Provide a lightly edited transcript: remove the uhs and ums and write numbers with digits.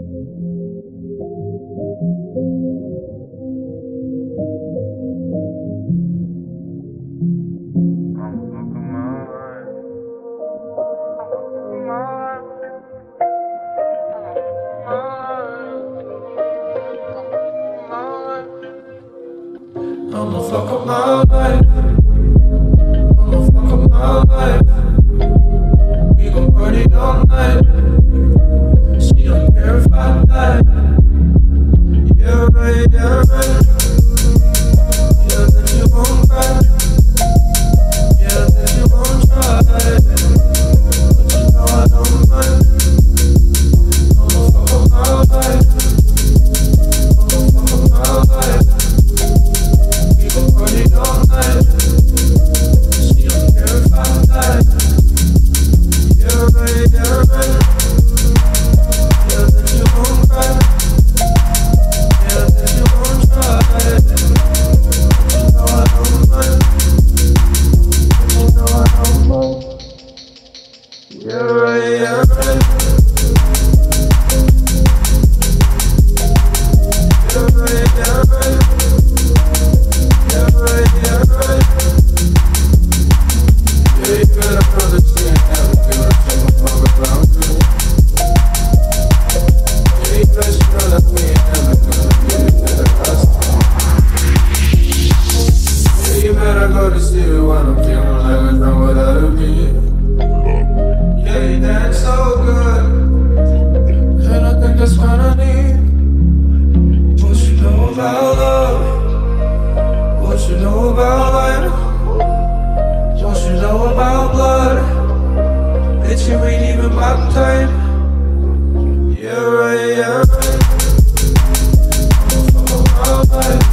I'ma fuck up my life. I'ma fuck up my life. We gon' party all night. She don't care if I die. Yeah, right, yeah, right. Yeah, then you won't cry. Yeah, then you won't try. But you know I don't mind. I'ma fuck up my life. I'ma fuck up my life. Party all night. She don't care if I die. Yeah, right, yeah, right. Yeah, then you won't cry. Yeah, then you won't try. But you know I don't mind. But you know I don't mind. Yeah, right, yeah, right. Yeah, right, yeah, right. Yeah, right, yeah, right. Yeah, you better understand how to feel to take my phone around you. Yeah, you best know that we ain't never gonna get it better custom. Yeah, you better go to sleep when I'm feeling like I'm done without a beat. Yeah, you dance so good, and I think that's what I need. What you know about love? What you know about life? What you know about blood? Bitch, you ain't even my type. Yeah, right, yeah, right. I'ma fuck up my life.